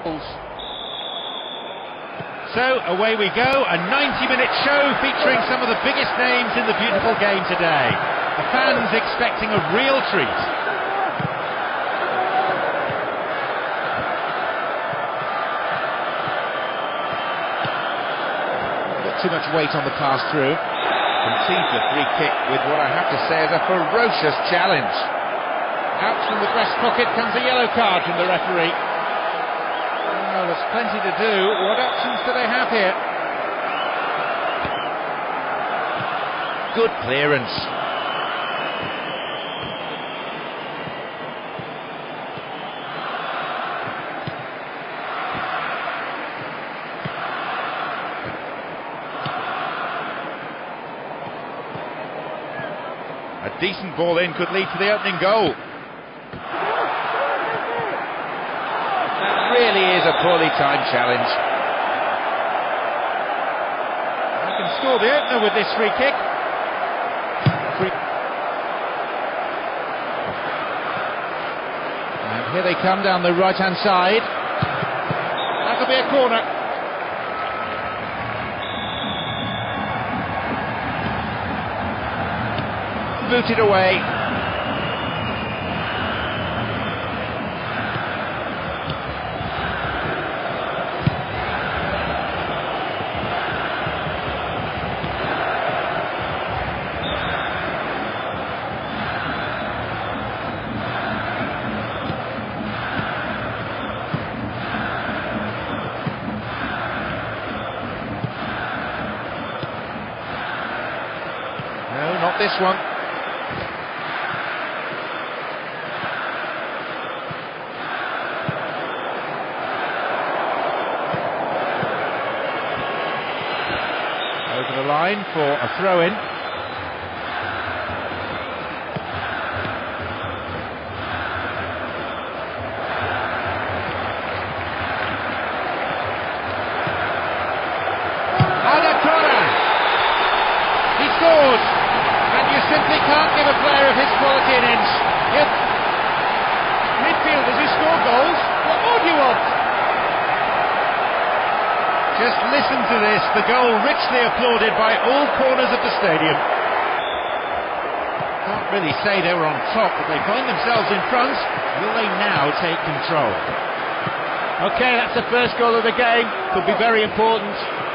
So away we go, a 90-minute show featuring some of the biggest names in the beautiful game today. The fans expecting a real treat. Not too much weight on the pass through. Conceived the free kick with what I have to say is a ferocious challenge. Out from the breast pocket comes a yellow card from the referee. Well, there's plenty to do. What options do they have here? Good clearance. A decent ball in could lead to the opening goal. Really is a poorly timed challenge. They can score the opener with this free kick. And here they come down the right hand side. That'll be a corner. Booted away. No, not this one. Over the line for a throw-in. Adakora! He scored! And you simply can't give a player of his quality an inch. Yep. Midfielders who score goals, what more do you want? Just listen to this, the goal richly applauded by all corners of the stadium. Can't really say they were on top, but they find themselves in front. Will they now take control? Okay, that's the first goal of the game. Could be very important.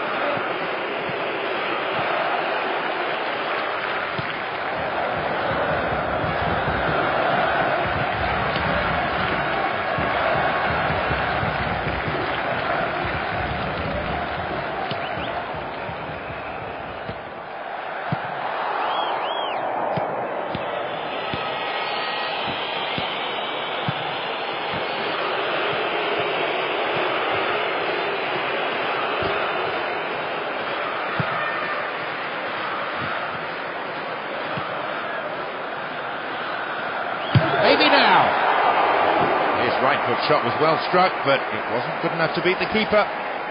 Maybe now. His right foot shot was well struck, but it wasn't good enough to beat the keeper.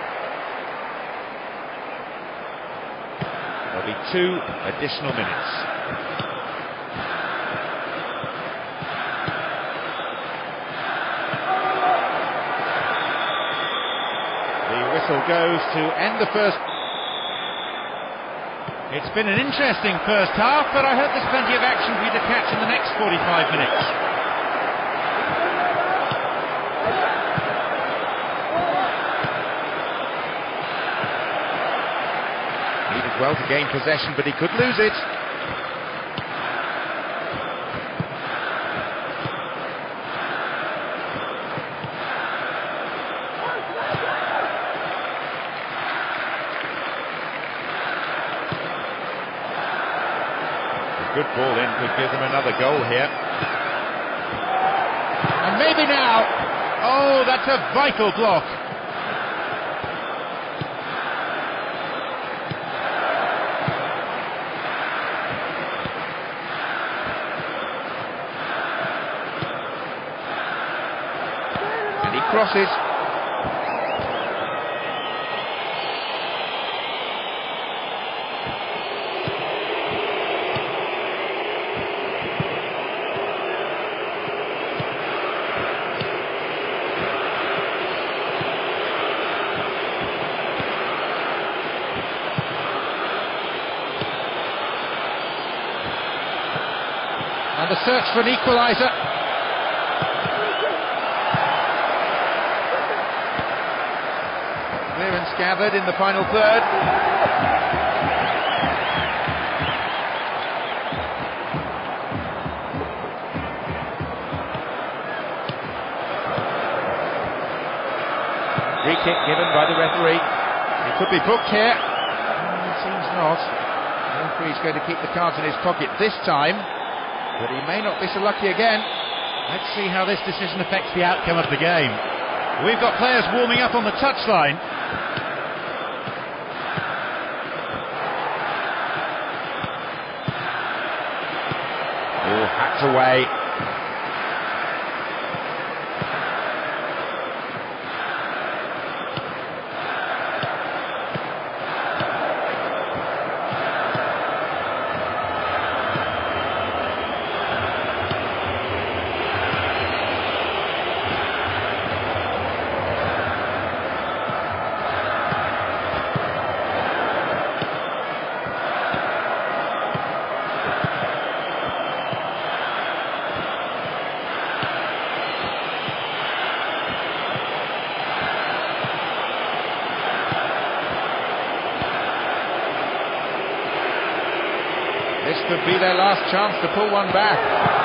There'll be 2 additional minutes. The whistle goes to end the first. It's been an interesting first half, but I hope there's plenty of action for you to catch in the next 45 minutes. He did well to gain possession, but he could lose it. Good ball in could give them another goal here. And maybe now. Oh, that's a vital block. And he crosses. the search for an equaliser. Clearance gathered in the final third. Free kick given by the referee. It could be booked here. It seems not. The referee's going to keep the cards in his pocket this time, but he may not be so lucky again. Let's see how this decision affects the outcome of the game. We've got players warming up on the touchline. Oh, hacked away. This could be their last chance to pull one back.